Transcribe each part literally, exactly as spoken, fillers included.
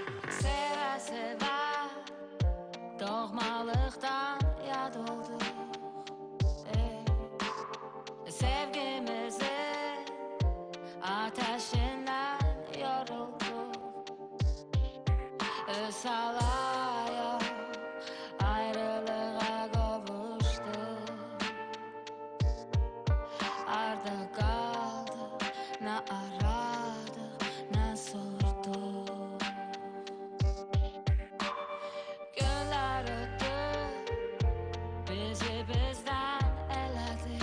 Seve seve doğmalıktan yad olduk. Ey, sevgimizi ateşinden yorulduk. Salaya ayrılığa kavuştuk. Arda kaldı, ne aradık ne sorduk. Günler öttü, bizi bizden eledi.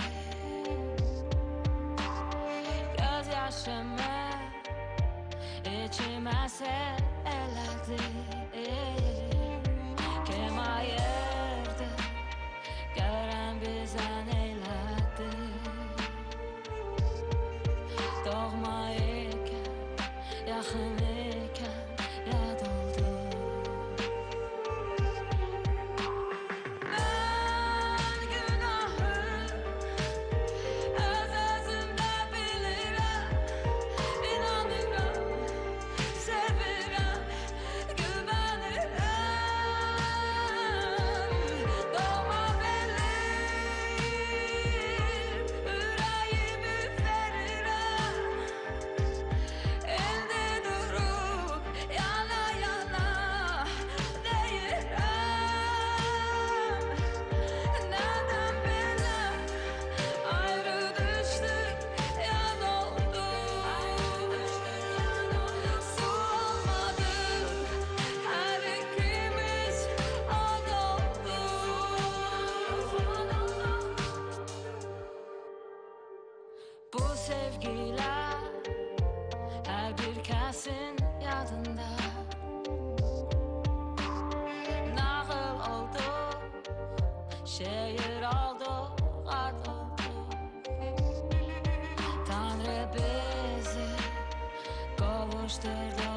Gözyaşımı içime sel eledi. Kim ayırdı, gören bizden eyledi. Doğma iken, yakın iken yad oldu. Ben günahı öz özümde bilirim. İnanırım, sevirim, güvenirim. Doğma benim, yüreğimi veririm. Elde durup yana yana değilim. Neden bilmem ayrı düştük, yad olduk. Su olmadık, her ikimiz od olduk. Bu sevgiler her bir kesin yadında. Nağıl oldu, şehir oldu, ad oldu. Tanrı bizi kavuşturdu.